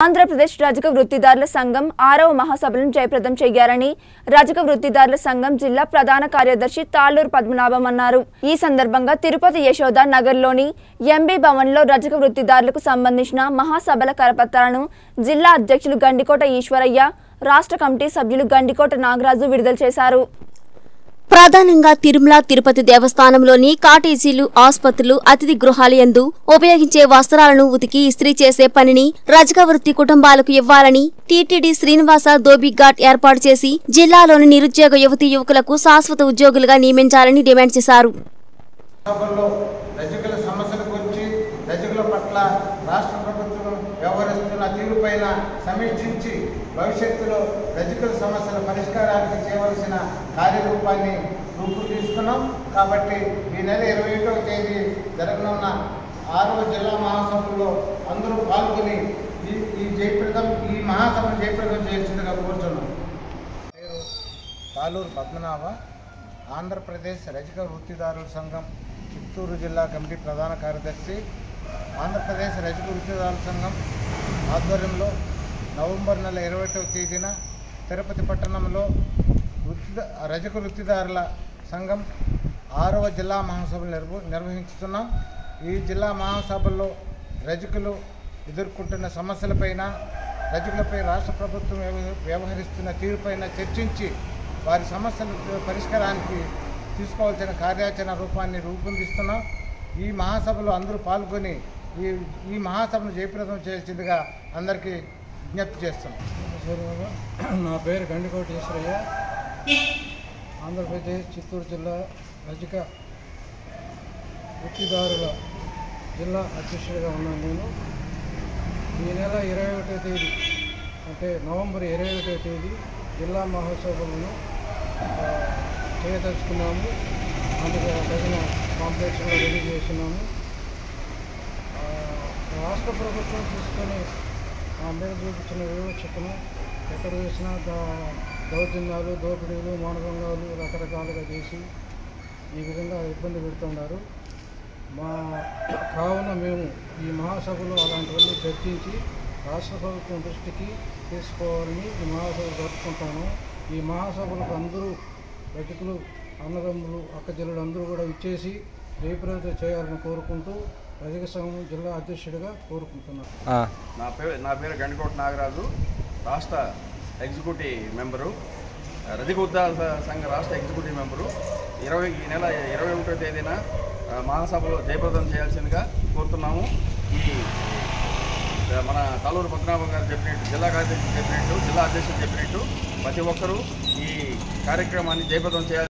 ఆంధ్రప్రదేశ్ రజక వృత్తిదారుల సంఘం 6వ మహాసభలను జయప్రదం చేయాలని రజక వృత్తిదారుల సంఘం జిల్లా ప్రధాన కార్యదర్శి తాళ్లూరు పద్మనాభం అన్నారు. ఈ సందర్భంగా తిరుపతి యశోద నగర్లోని ఎంబీ భవన్లో రజక వృత్తిదారులకు సంబంధించిన మహాసభల కరపత్రాలను జిల్లా అధ్యక్షులు గండికోట ఈశ్వరయ్య, రాష్ట్ర కమిటీ సభ్యులు గండికోట నాగరాజు విడుదల చేశారు. ప్రధానంగా తిరుమల తిరుపతి దేవస్థానంలోని కాటేజీలు, ఆసుపత్రులు, అతిథి గృహాల యందు ఉపయోగించే వస్త్రాలను ఉతికి ఇస్త్రీ చేసే పనిని రజక వృత్తి కుటుంబాలకు ఇవ్వాలని టీటీడీ శ్రీనివాస ధోబిఘాట్ ఏర్పాటు చేసి జిల్లాలోని నిరుద్యోగ యువతీ యువకులకు శాశ్వత ఉద్యోగులుగా నియమించాలని డిమాండ్ చేశారు. రాష్ట్ర ప్రభుత్వం వ్యవహరిస్తున్న తీరుపైన సమీక్షించి భవిష్యత్తులో రజకుల సమస్యల పరిష్కారానికి చేయవలసిన కార్యరూపాన్ని రూపొందిస్తున్నాం. కాబట్టి ఈ నెల 21వ తేదీ జరగనున్న 6వ జిల్లా మహాసభలో అందరూ పాల్గొని ఈ మహాసభను జయప్రదం చేయాల్సిందిగా కోరుతున్నాం. నేను తాళ్లూరు పద్మనాభ, ఆంధ్రప్రదేశ్ రజక వృత్తిదారుల సంఘం చిత్తూరు జిల్లా కమిటీ ప్రధాన కార్యదర్శి. ఆంధ్రప్రదేశ్ రజక వృత్తిదారుల సంఘం ఆధ్వర్యంలో నవంబర్ నెల 21వ తేదీన తిరుపతి పట్టణంలో రజక వృత్తిదారుల సంఘం 6వ జిల్లా మహాసభలు నిర్వహిస్తున్నాం. ఈ జిల్లా మహాసభల్లో రజకులు ఎదుర్కొంటున్న సమస్యలపైన, రజకులపై రాష్ట్ర ప్రభుత్వం వ్యవహరిస్తున్న తీరుపైన చర్చించి వారి సమస్యల పరిష్కారానికి తీసుకోవాల్సిన కార్యాచరణ రూపాన్ని రూపొందిస్తున్నాం. ఈ మహాసభలో అందరూ పాల్గొని ఈ మహాసభను జయప్రదం చేయాల్సిందిగా అందరికీ విజ్ఞప్తి చేస్తున్నాం. నా పేరు గండికోట ఈశ్వరయ్య, ఆంధ్రప్రదేశ్ చిత్తూరు జిల్లా రజక వృత్తిదారుల జిల్లా అధ్యక్షుడిగా ఉన్నాను. నేను ఈ నెల 21వ తేదీ అంటే నవంబర్ 21వ తేదీ జిల్లా మహోత్సవాలను చేయదలుచుకున్నాము. అందుకు తగిన కాంప్లెక్స్ రెడీ చేస్తున్నాము. రాష్ట్ర ప్రభుత్వం తీసుకొని మా మీద చూపించిన వివక్షతను ఎక్కడ చూసినా దౌర్జన్యాలు, దోపిడీలు, మానభంగాలు రకరకాలుగా చేసి ఈ విధంగా ఇబ్బంది పెడుతున్నారు. కావున మేము ఈ మహాసభలో అలాంటివన్నీ చర్చించి రాష్ట్ర ప్రభుత్వం దృష్టికి తీసుకోవాలని ఈ మహాసభ జరుపుకుంటాము. ఈ మహాసభలకు అందరూ రజకులు, అన్నదమ్ములు, అక్కచెల్లెలు అందరూ కూడా ఇచ్చేసి జయప్రదం చేయాలని కోరుకుంటూ రజక సంఘం జిల్లా అధ్యక్షుడిగా కోరుకుంటున్నాను. నా పేరు గండికోట నాగరాజు, రాష్ట్ర ఎగ్జిక్యూటివ్ మెంబరు, రజక వృత్తిదారుల సంఘ రాష్ట్ర ఎగ్జిక్యూటివ్ మెంబరు. ఈ నెల 21వ తేదీన మహాసభలో జయప్రదం చేయాల్సిందిగా కోరుతున్నాము. ఈ మన తాళ్లూరు పద్మనాభం గారు చెప్పినట్టు, జిల్లా కార్యదర్శి చెప్పినట్టు, జిల్లా అధ్యక్షుడు చెప్పినట్టు ప్రతి ఒక్కరూ ఈ కార్యక్రమాన్ని జయప్రదం చేయాలి.